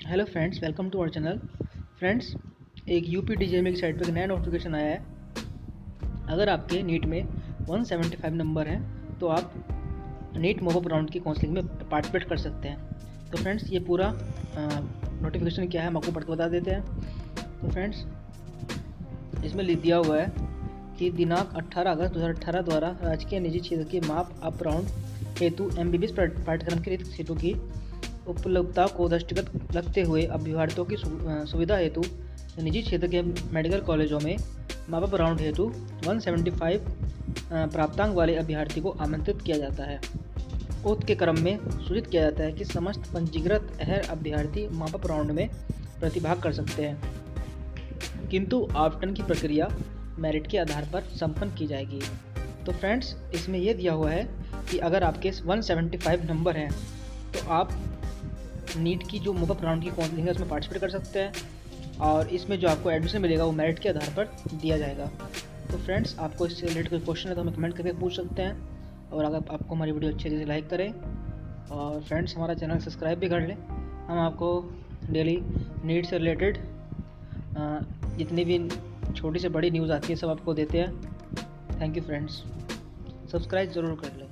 Hello friends, welcome to our channel. Friends, एक UP DGME की site पर एक नया नोटिफिकेशन आया है। अगर आपके नीट में 175 नंबर हैं तो आप नीट मॉपअप राउंड की काउंसलिंग में पार्टिसिपेट कर सकते हैं। तो फ्रेंड्स, ये पूरा नोटिफिकेशन क्या है हम आपको पढ़ के बता देते हैं। तो फ्रेंड्स, इसमें लिख दिया हुआ है कि दिनांक 18 अगस्त 2018 द्वारा राजकीय निजी क्षेत्र के माप अप राउंड हेतु एमबीबीएस पाठ्यक्रम की रिक्त सीटों की उपलब्धता को दृष्टिगत रखते हुए अभ्यर्थियों की सुविधा हेतु निजी क्षेत्र के मेडिकल कॉलेजों में मापअप राउंड हेतु 175 प्राप्तांक वाले अभ्यर्थी को आमंत्रित किया जाता है। उक्त के क्रम में सूचित किया जाता है कि समस्त पंजीकृत अहर अभ्यर्थी मापअप राउंड में प्रतिभाग कर सकते हैं, किंतु आवंटन की प्रक्रिया मेरिट के आधार पर संपन्न की जाएगी। तो फ्रेंड्स, इसमें यह दिया हुआ है कि अगर आपके 175 नंबर हैं तो आप नीट की जो मॉपअप राउंड की काउंसलिंग है उसमें पार्टिसिपेट कर सकते हैं और इसमें जो आपको एडमिशन मिलेगा वो मेरिट के आधार पर दिया जाएगा। तो फ्रेंड्स, आपको इससे रिलेटेड कोई क्वेश्चन है तो हमें कमेंट करके पूछ सकते हैं, और अगर आपको हमारी वीडियो अच्छी लगी तो लाइक करें, और फ्रेंड्स हमारा चैनल सब्सक्राइब भी कर लें। हम आपको डेली नीट से रिलेटेड जितनी भी छोटी से बड़ी न्यूज़ आती है सब आपको देते हैं। थैंक यू फ्रेंड्स, सब्सक्राइब ज़रूर कर लें।